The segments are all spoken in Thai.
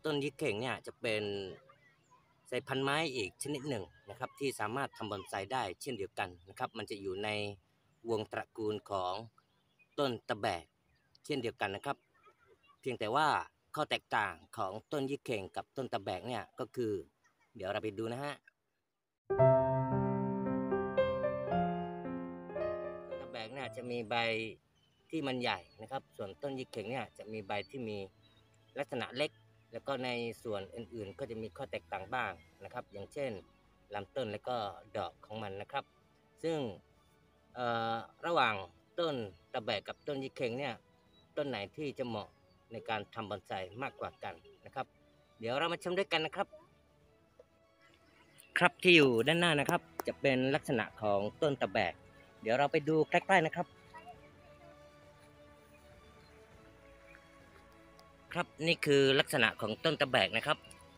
ต้นยี่เข่งเนี่ยจะเป็นสายพันธุ์ไม้อีกชนิดหนึ่งนะครับที่สามารถทำบอนไซได้เช่นเดียวกันนะครับมันจะอยู่ในวงตระกูลของต้นตะแบกเช่นเดียวกันนะครับเพียงแต่ว่าข้อแตกต่างของต้นยี่เข่งกับต้นตะแบกเนี่ยก็คือเดี๋ยวเราไปดูนะฮะต้นตะแบกเนี่ยจะมีใบที่มันใหญ่นะครับส่วนต้นยี่เข่งเนี่ยจะมีใบที่มีลักษณะเล็กแล้วก็ในส่วนอื่นๆก็จะมีข้อแตกต่างบ้างนะครับอย่างเช่นลำต้นและก็ดอกของมันนะครับซึ่งระหว่างต้นตะแบกกับต้นยี่เข่งเนี่ยต้นไหนที่จะเหมาะในการทำบอนไซมากกว่ากันนะครับเดี๋ยวเรามาชมด้วยกันนะครับครับที่อยู่ด้านหน้านะครับจะเป็นลักษณะของต้นตะแบกเดี๋ยวเราไปดูใกล้ๆนะครับครับนี่คือลักษณะของต้นตะแบกนะครับ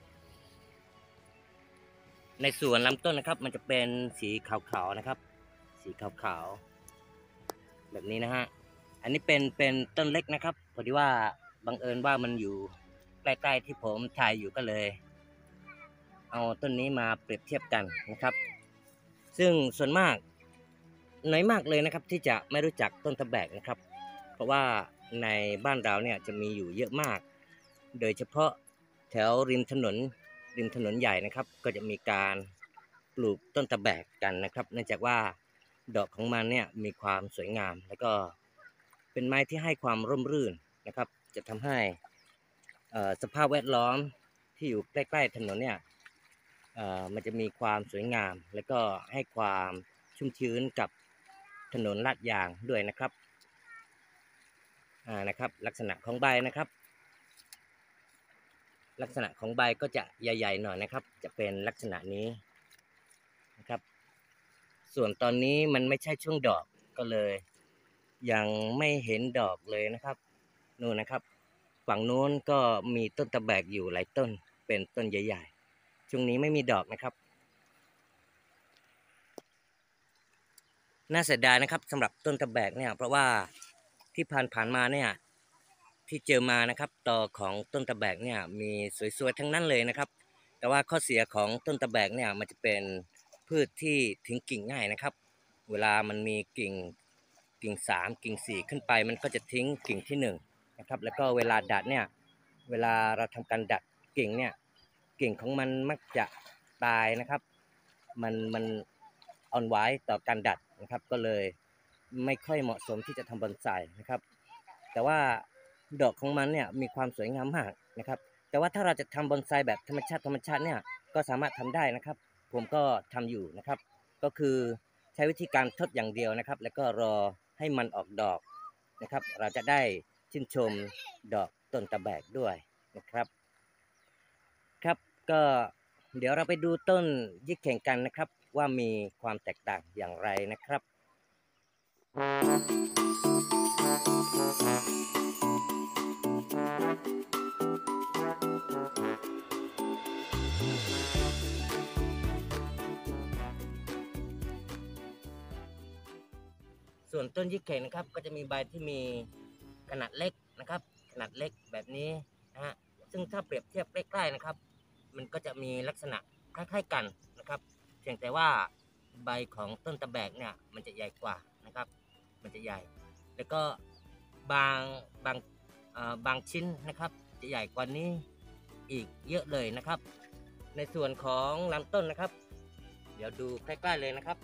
ในส่วนลำต้นนะครับมันจะเป็นสีขาวๆนะครับสีขาวๆแบบนี้นะฮะอันนี้เป็นต้นเล็กนะครับพอดีว่าบังเอิญว่ามันอยู่ใกล้ๆที่ผมถ่ายอยู่ก็เลยเอาต้นนี้มาเปรียบเทียบกันนะครับซึ่งส่วนมากน้อยมากเลยนะครับที่จะไม่รู้จักต้นตะแบกนะครับเพราะว่าในบ้านเราเนี่ยจะมีอยู่เยอะมากโดยเฉพาะแถวริมถนนใหญ่นะครับก็จะมีการปลูกต้นตะแบกกันนะครับเนื่องจากว่าดอกของมันเนี่ยมีความสวยงามแล้วก็เป็นไม้ที่ให้ความร่มรื่นนะครับจะทำให้สภาพแวดล้อมที่อยู่ใกล้ๆถนนเนี่ยมันจะมีความสวยงามและก็ให้ความชุ่มชื้นกับถนนลาดยางด้วยนะครับนะครับลักษณะของใบนะครับลักษณะของใบก็จะใหญ่ๆหน่อยนะครับจะเป็นลักษณะนี้นะครับส่วนตอนนี้มันไม่ใช่ช่วงดอกก็เลยยังไม่เห็นดอกเลยนะครับนู่นนะครับฝั่งโน้นก็มีต้นตะแบกอยู่หลายต้นเป็นต้นใหญ่ๆช่วงนี้ไม่มีดอกนะครับน่าเสียดายนะครับสำหรับต้นตะแบกเนี่ยเพราะว่าที่ผ่านมาเนี่ยที่เจอมานะครับต่อของต้นตะแบกเนี่ยมีสวยๆทั้งนั้นเลยนะครับแต่ว่าข้อเสียของต้นตะแบกเนี่ยมันจะเป็นพืชที่ทิ้งกิ่งง่ายนะครับเวลามันมีกิ่ง3กิ่ง4ขึ้นไปมันก็จะทิ้งกิ่งที่1นะครับแล้วก็เวลาดัดเนี่ยเวลาเราทำการดัดกิ่งเนี่ยกิ่งของมันมักจะตายนะครับมันอ่อนไหวต่อการดัดนะครับก็เลยไม่ค่อยเหมาะสมที่จะทำบอนไซนะครับแต่ว่าดอกของมันเนี่ยมีความสวยงามมากนะครับแต่ว่าถ้าเราจะทำบอนไซแบบธรรมชาติเนี่ยก็สามารถทำได้นะครับผมก็ทำอยู่นะครับก็คือใช้วิธีการทดอย่างเดียวนะครับแล้วก็รอให้มันออกดอกนะครับเราจะได้ชื่นชมดอกต้นตะแบกด้วยนะครับครับก็เดี๋ยวเราไปดูต้นยี่เข่งกันนะครับว่ามีความแตกต่างอย่างไรนะครับส่วนต้นยี่เข่งนะครับก็จะมีใบที่มีขนาดเล็กนะครับขนาดเล็กแบบนี้นะฮะซึ่งถ้าเปรียบเทียบใกล้ๆนะครับมันก็จะมีลักษณะคล้ายๆกันนะครับเพียงแต่ว่าใบของต้นตะแบกเนี่ยมันจะใหญ่กว่านะครับมันจะใหญ่แล้วก็บางบางบางชิ้นนะครับจะใหญ่กว่านี้อีกเยอะเลยนะครับในส่วนของลำต้นนะครับเดี๋ยวดูใกล้ๆเลยนะครับ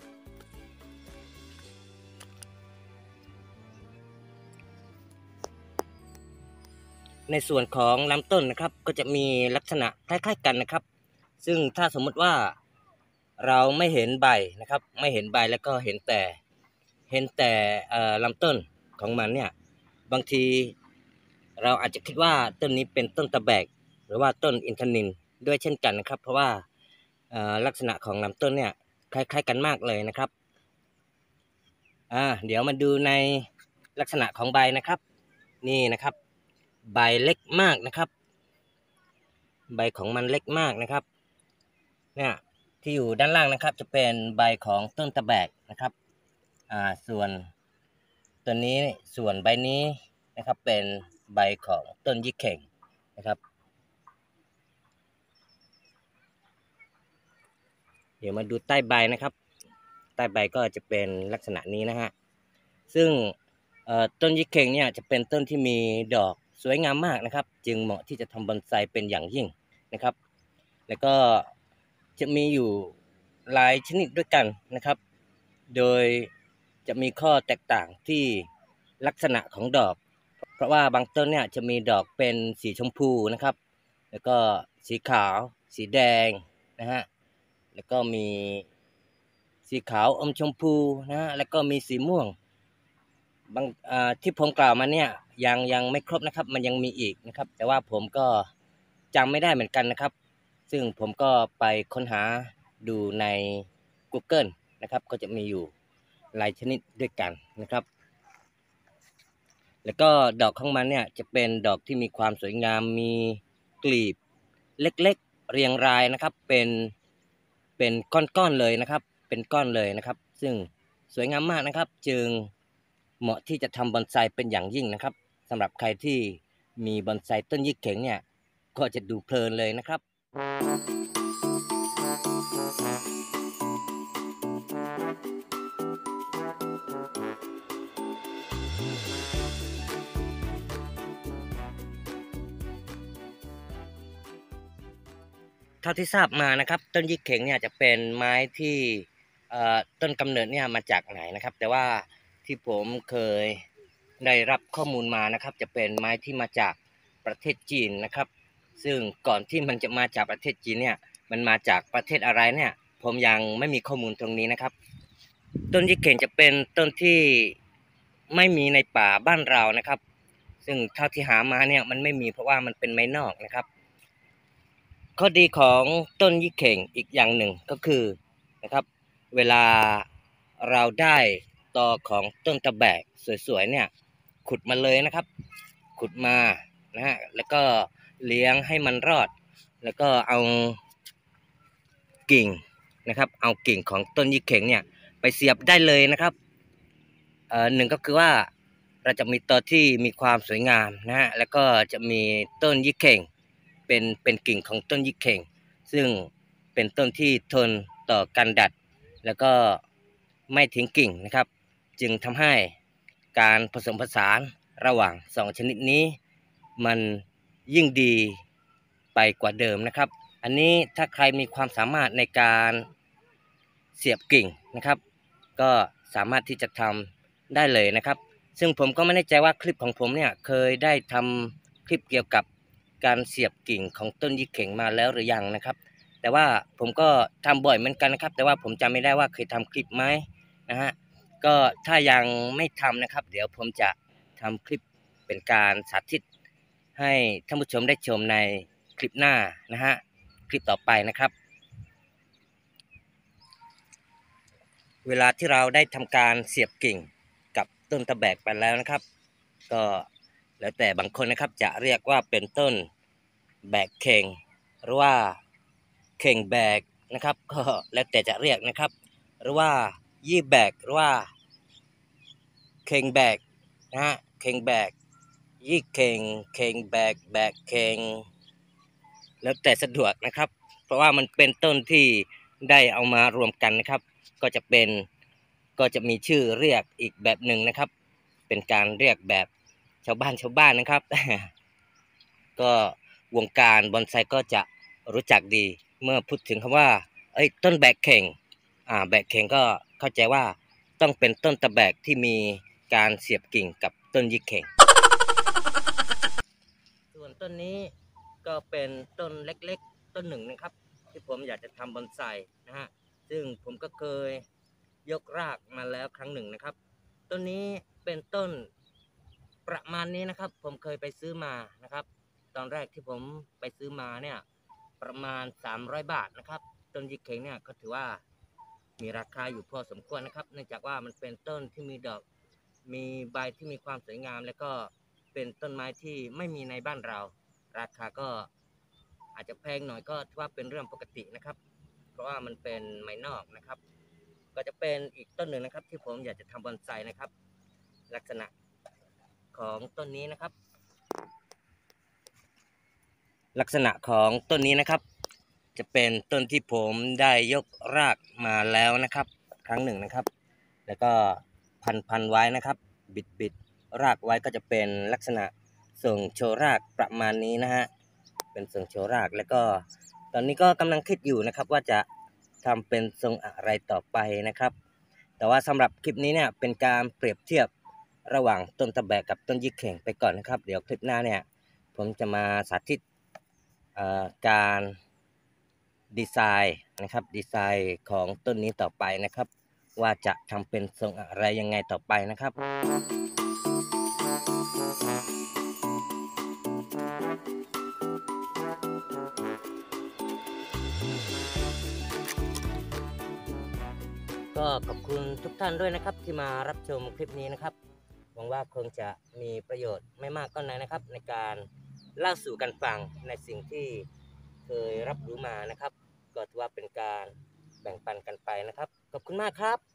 ในส่วนของลำต้นนะครับก็จะมีลักษณะคล้ายๆกันนะครับซึ่งถ้าสมมติว่าเราไม่เห็นใบนะครับไม่เห็นใบแล้วก็เห็นแต่ลำต้นของมันเนี่ยบางทีเราอาจจะคิดว่าต้นนี้เป็นต้นตะแบกหรือว่าต้นอินทนิลด้วยเช่นกันนะครับเพราะว่าลักษณะของลำต้นเนี่ยคล้ายๆกันมากเลยนะครับเดี๋ยวมาดูในลักษณะของใบนะครับนี่นะครับใบเล็กมากนะครับใบของมันเล็กมากนะครับเนี่ยที่อยู่ด้านล่างนะครับจะเป็นใบของต้นตะแบกนะครับส่วนตัวนี้ส่วนใบนี้นะครับเป็นใบของต้นยี่เข่งนะครับเดี๋ยวมาดูใต้ใบนะครับใต้ใบก็จะเป็นลักษณะนี้นะฮะซึ่งต้นยี่เข่งเนี่ยจะเป็นต้นที่มีดอกสวยงามมากนะครับจึงเหมาะที่จะทำบอนไซเป็นอย่างยิ่งนะครับแล้วก็จะมีอยู่หลายชนิดด้วยกันนะครับโดยจะมีข้อแตกต่างที่ลักษณะของดอกเพราะว่าบางต้นเนี่ยจะมีดอกเป็นสีชมพูนะครับแล้วก็สีขาวสีแดงนะฮะแล้วก็มีสีขาวอมชมพูนะฮะแล้วก็มีสีม่วงบางที่ผมกล่าวมาเนี่ยยังไม่ครบนะครับมันยังมีอีกนะครับแต่ว่าผมก็จำไม่ได้เหมือนกันนะครับซึ่งผมก็ไปค้นหาดูใน Google นะครับก็จะมีอยู่หลายชนิดด้วยกันนะครับแล้วก็ดอกของมันเนี่ยจะเป็นดอกที่มีความสวยงามมีกลีบเล็กๆเรียงรายนะครับเป็นก้อนๆเลยนะครับเป็นก้อนเลยนะครับซึ่งสวยงามมากนะครับจึงเหมาะที่จะทำบอนไซเป็นอย่างยิ่งนะครับสำหรับใครที่มีบอนไซต้นยี่เข็งเนี่ยก็จะดูเพลินเลยนะครับเท่าที่ทราบมานะครับต้นยี่เข็งเนี่ยจะเป็นไม้ที่ต้นกำเนิดเนี่ยมาจากไหนนะครับแต่ว่าที่ผมเคยได้รับข้อมูลมานะครับจะเป็นไม้ที่มาจากประเทศจีนนะครับซึ่งก่อนที่มันจะมาจากประเทศจีนเนี่ยมันมาจากประเทศอะไรเนี่ยผมยังไม่มีข้อมูลตรงนี้นะครับต้นยี่เข็งจะเป็นต้นที่ไม่มีในป่าบ้านเรานะครับซึ่งเท่าที่หามาเนี่ยมันไม่มีเพราะว่ามันเป็นไม้นอกนะครับข้อดีของต้นยี่เข่งอีกอย่างหนึ่งก็คือนะครับเวลาเราได้ตอของต้นตะแบกสวยๆเนี่ยขุดมาเลยนะครับขุดมานะฮะแล้วก็เลี้ยงให้มันรอดแล้วก็เอากิ่งนะครับเอากิ่งของต้นยี่เข่งเนี่ยไปเสียบได้เลยนะครับหนึ่งก็คือว่าเราจะมีตอที่มีความสวยงามนะฮะแล้วก็จะมีต้นยี่เข่งเป็นกิ่งของต้นยี่เข่งซึ่งเป็นต้นที่ทนต่อการดัดแล้วก็ไม่ทิ้งกิ่งนะครับจึงทำให้การผสมผสานระหว่างสองชนิดนี้มันยิ่งดีไปกว่าเดิมนะครับอันนี้ถ้าใครมีความสามารถในการเสียบกิ่งนะครับก็สามารถที่จะทำได้เลยนะครับซึ่งผมก็ไม่แน่ใจว่าคลิปของผมเนี่ยเคยได้ทำคลิปเกี่ยวกับการเสียบกิ่งของต้นยี่เข่งมาแล้วหรือยังนะครับแต่ว่าผมก็ทำบ่อยเหมือนกันนะครับแต่ว่าผมจำไม่ได้ว่าเคยทำคลิปไหมนะฮะก็ถ้ายังไม่ทำนะครับเดี๋ยวผมจะทำคลิปเป็นการสาธิตให้ท่านผู้ชมได้ชมในคลิปหน้านะฮะคลิปต่อไปนะครับเวลาที่เราได้ทำการเสียบกิ่งกับต้นตะแบกไปแล้วนะครับก็แล้วแต่บางคนนะครับจะเรียกว่าเป็นต้นแบกเข่งหรือว่าเข่งแบกนะครับก็แล้วแต่จะเรียกนะครับหรือว่ายี่แบกหรือว่าเข่งแบกนะฮะเข่งแบกยี่เข่งเข่งแบกแบกเข่งแล้วแต่สะดวกนะครับเพราะว่ามันเป็นต้นที่ได้เอามารวมกันนะครับก็จะมีชื่อเรียกอีกแบบหนึ่งนะครับเป็นการเรียกแบบชาวบ้านนะครับ ก็วงการบอนไซก็จะรู้จักดีเมื่อพูดถึงคำว่าต้นแบกเข่งแบกเข่งก็เข้าใจว่าต้องเป็นต้นตะแบกที่มีการเสียบกิ่งกับต้นยี่เข่งส่วนต้นนี้ก็เป็นต้นเล็กๆต้นหนึ่งนะครับที่ผมอยากจะทำบอนไซนะฮะซึ่งผมก็เคยยกรากมาแล้วครั้งหนึ่งนะครับต้นนี้เป็นต้นประมาณนี้นะครับผมเคยไปซื้อมานะครับตอนแรกที่ผมไปซื้อมาเนี่ยประมาณ300 บาทนะครับต้นยี่เข่งเนี่ยก็ถือว่ามีราคาอยู่พอสมควรนะครับเนื่องจากว่ามันเป็นต้นที่มีดอกมีใบที่มีความสวยงามและก็เป็นต้นไม้ที่ไม่มีในบ้านเราราคาก็อาจจะแพงหน่อยก็ถือว่าเป็นเรื่องปกตินะครับเพราะว่ามันเป็นไม้นอกนะครับก็จะเป็นอีกต้นหนึ่งนะครับที่ผมอยากจะทำบอนไซนะครับลักษณะของต้นนี้นะครับลักษณะของต้นนี้นะครับจจะเป็นต้นที่ผมได้ยกรากมาแล้วนะครับครั้งหนึ่งนะครับแล้วก็พันไว้นะครับบิดรากไว้ก็จะเป็นลักษณะทรงโชว์รากประมาณนี้นะฮะเป็นทรงโชว์รากแล้วก็ตอนนี้ก็กำลังคิดอยู่นะครับว่าจะทำเป็นทรงอะไรต่อไปนะครับแต่ว่าสำหรับคลิปนี้เนี่ยเป็นการเปรียบเทียบระหว่างต้นตะแบกกับต้นยี่เข่งไปก่อนนะครับเดี๋ยวคลิปหน้าเนี่ยผมจะมาสาธิตการดีไซน์นะครับดีไซน์ของต้นนี้ต่อไปนะครับว่าจะทำเป็นทรงอะไรยังไงต่อไปนะครับก็ขอบคุณทุกท่านด้วยนะครับที่มารับชมคลิปนี้นะครับหวังว่าคงจะมีประโยชน์ไม่มากก็น้อยนะครับในการเล่าสู่กันฟังในสิ่งที่เคยรับรู้มานะครับก็ถือว่าเป็นการแบ่งปันกันไปนะครับขอบคุณมากครับ